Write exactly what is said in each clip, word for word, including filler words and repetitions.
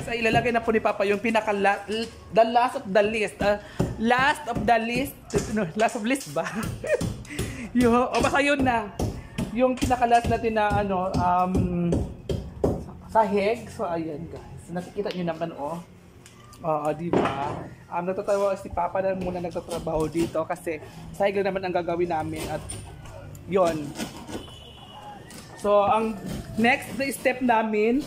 ay ilalagay na po ni Papa yung pinaka la, the last of the list. Uh, last of the list. No, last of list ba? yung, o basta yun na. Yung pinaka last natin na ano, um, sahig. So ayan guys. Nakikita nyo naman oh. Oo, di ba? Um, natatawa si Papa na muna nagtatrabaho dito kasi sahig na naman ang gagawin namin at yon. So, ang next na step namin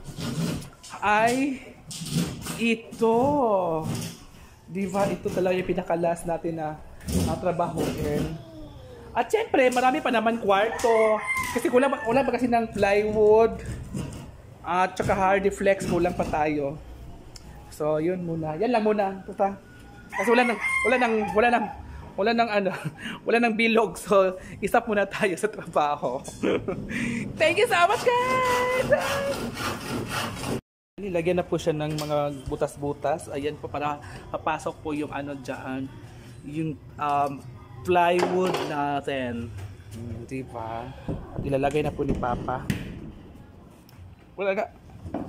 ay ito. Diba? Ito talaga yung pinaka-last natin na uh, trabahoin. At syempre, marami pa naman kwarto. Kasi kulang, kulang pa kasi ng plywood. At uh, tsaka hardy flex, kulang pa tayo. So, yun muna. Yan lang muna. Tuta. Kasi wala nang, wala nang, wala nang, wala nang ano, wala nang bilog. So, isa muna tayo sa trabaho. Thank you so much, guys! Nilagyan na po siya ng mga butas-butas. Ayan po, para papasok po yung ano dyan, yung um, plywood natin. Hmm, diba? At ilalagay na po ni Papa. Wala nga.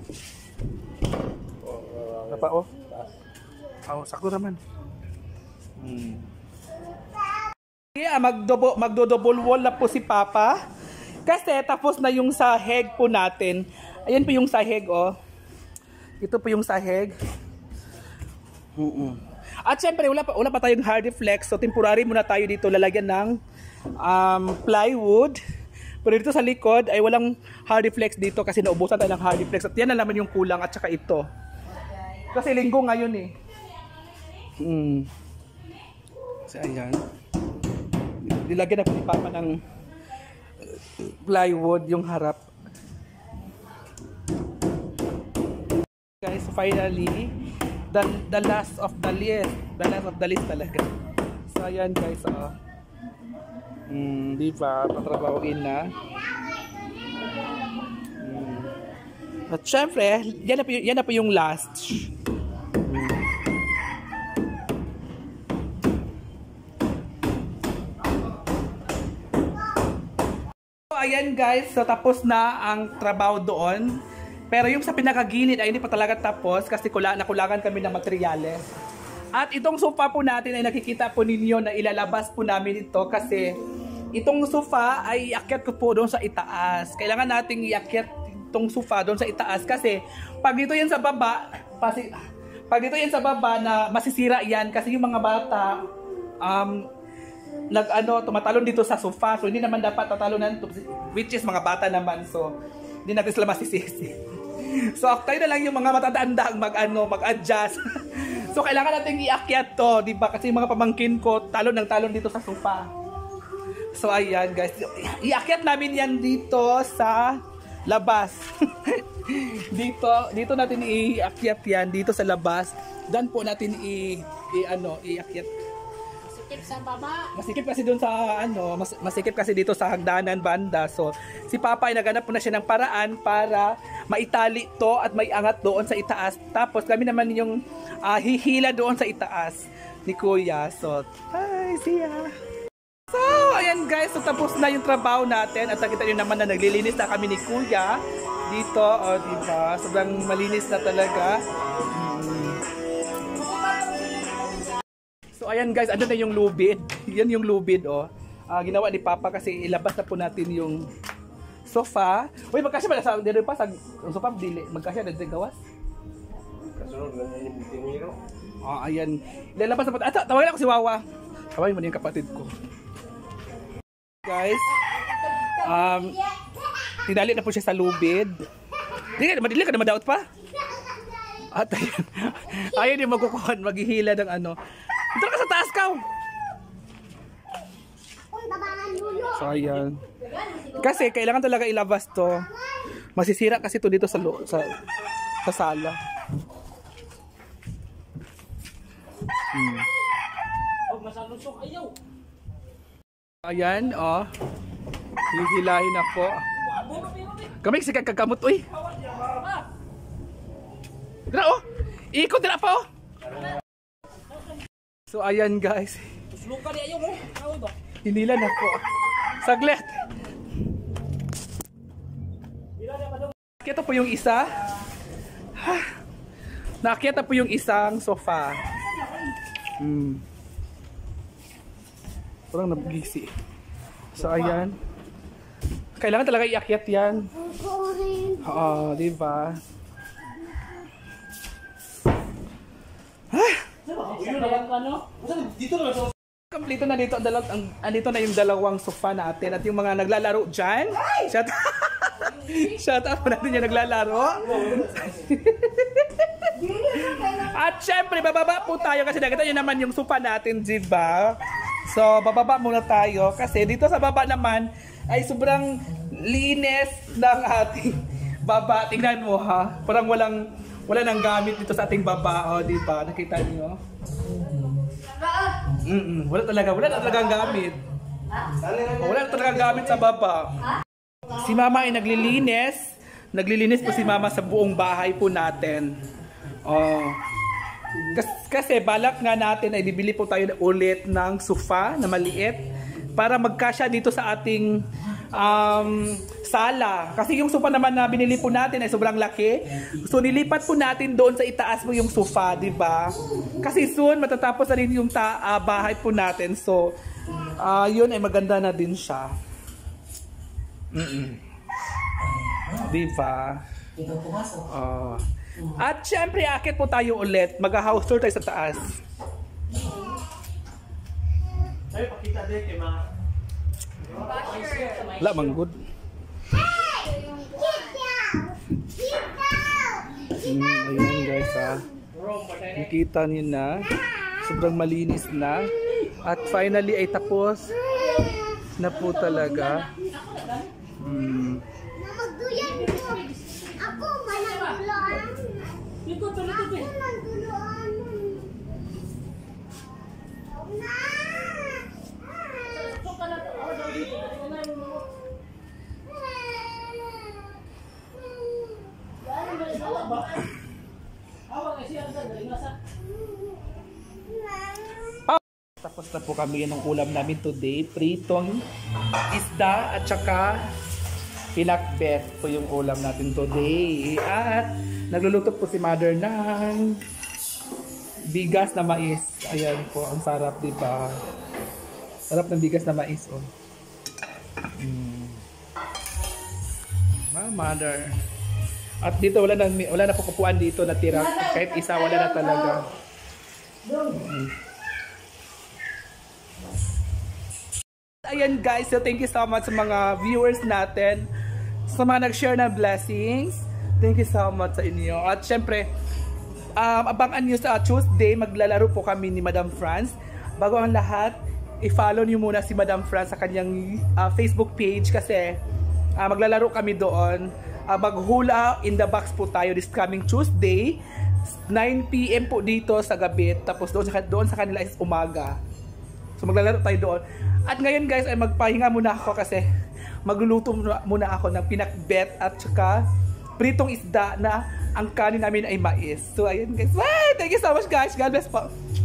Ano pa, oh? Oh, sakto naman. Hmm. Yeah, magdobo, magdo-double wall na po si Papa. Kasi tapos na yung sahig po natin. Ayan po yung sahig, oh. Ito po yung sahig. Uh-uh. At syempre, wala pa, wala pa tayong hardy flex. So, temporary muna tayo dito. Lalagyan ng um, plywood. Pero dito sa likod ay walang hardy flex dito kasi naubusan tayo ng hardy flex. At yan na naman yung kulang at saka ito. Kasi linggo ngayon eh. Hmm. So, ayan. Nilagyan na po ni Papa ng plywood yung harap. Guys, finally, the, the last of the list. The last of the list talaga. So, ayan guys, oh. Hmm, di ba? Patrabahoin na. Hmm. At syempre, yan na po, yan na po yung last. Hmm. Ayan guys, so tapos na ang trabaho doon. Pero yung sa pinakagilid ay hindi pa talaga tapos kasi kula, nakulangan kami ng materyales. At itong sofa po natin ay nakikita po ninyo na ilalabas po namin ito kasi itong sofa ay iakyat ko po doon sa itaas. Kailangan nating iakyat itong sofa doon sa itaas kasi pag dito yan sa baba, pasi, pag dito yan sa baba na masisira yan kasi yung mga bata um, nag ano tumatalon dito sa sofa, so hindi naman dapat tatalonan which is mga bata naman, so hindi natin sila masisisi. So tayo na lang yung mga matatanda mag ano mag-adjust. So kailangan natin iakyat to, di ba? Kasi yung mga pamangkin ko talon ng talon dito sa sofa. So ayan guys, iakyat namin yan dito sa labas. dito dito natin iakyat yan dito sa labas. Dan po natin i, i ano iakyat. Masikip sa baba. Masikip kasi doon sa ano, mas, masikip kasi dito sa hagdanan banda. So si Papa ay naghanap po na siya ng paraan para maitali to at maiangat doon sa itaas. Tapos kami naman yung uh, hihila doon sa itaas ni Kuya. So, hi, see ya. So, ayan guys, so tapos na yung trabaho natin at nakita niyo naman na naglilinis na kami ni Kuya dito, oh, diba? Sobrang malinis na talaga. Hmm. So ayan guys, ano na yung lubid. Yan yung lubid, oh. Uh, ginawa ni Papa kasi ilabas na po natin yung sofa. Uy, magkasya ba sa dito pa sa sofa dili? Magkasya na din gawas? Kasunod lang yung tiniro. Ah, ayan. Ilalabas na po. Ah, tawagan ako si Wawa. Tawagan mo yung kapatid ko. Guys, um, tinali na po siya sa lubid. Dili ka, madili ka na madaot pa? At ayan. Ayan yung magkukuhan, maghihila ng ano. Ito ka sa taas ka! So ayan. Kasi kailangan talaga ilabas to. Masisira kasi to dito sa sa, sa sala. Hmm. Ayan, oh. Hihilahin ako. Kamay kasi kagkamot, uy. Dira, oh. Ikot dira pa, oh. So ayan guys. Hinila na po. Saglit. Ito po yung isa. Naakyat na po yung isang sofa. Hmm. Parang nabigisi. So, ayan. Kailangan talaga iakyat yan. Oo, di ba? Ah! Kompleto na dito ang dalawang ang andito na yung dalawang sofa natin at yung mga naglalaro diyan. Shout Shout out po natin yung naglalaro. At syempre bababa po tayo kasi nakita niyo naman yung sofa natin, di ba? So bababa muna tayo kasi dito sa baba naman ay sobrang linis ng ating baba. Tingnan mo ha. Parang walang wala nang gamit dito sa ating baba, oh, di ba? Nakita niyo? Mm, -mm. Wala talaga, wala na talagang gamit. Wala na talagang gamit sa baba. Si Mama ay naglilinis. Naglilinis po si Mama sa buong bahay po natin. Oh. Kasi, kasi balak nga natin ay bibili po tayo ulit ng sofa na maliit para magkasya dito sa ating um, sala. Kasi yung sofa naman na binili po natin ay sobrang laki. So nilipat po natin doon sa itaas mo yung sofa, di ba? Kasi soon matatapos na rin yung ta uh, bahay po natin. So uh, yun ay maganda na din siya. Mm -mm. Di ba? Uh, at syempre akit po tayo ulit. Mag-house tour tayo sa taas. Ay, pakita din kay mga wala mang good. Hmm, ayun guys ha. Nakita niyo na. Sobrang malinis na. At finally ay tapos na po talaga. Hmm. Ako managdulaan. Ako managdulaan. Tapos na po kami ng ulam namin today. Pritong isda at saka pinakbet po yung ulam natin today. At nagluluto po si Mother ng bigas na mais. Ayan po, ang sarap, diba? Sarap ng bigas na mais, oh. Mm. Ah, Mother. At dito wala na, wala na po kupuan dito na tira. Kahit isa, wala na talaga. Mm. Ayan guys, so thank you so much sa mga viewers natin. Sa mga nag-share ng blessings. Thank you so much sa inyo. At syempre, um, abangan nyo sa Tuesday, maglalaro po kami ni Madam Franz. Bago ang lahat, i-follow nyo muna si Madam Franz sa kanyang uh, Facebook page kasi uh, maglalaro kami doon. Uh, maghula in the box po tayo this coming Tuesday, nine p m po dito sa gabi. Tapos doon sa, doon sa kanila is umaga. So maglalaro tayo doon. At ngayon guys, ay magpahinga muna ako kasi magluluto muna ako ng pinakbet at saka pritong isda na ang kanin namin ay mais. So ayun guys. Bye! Thank you so much guys. God bless po.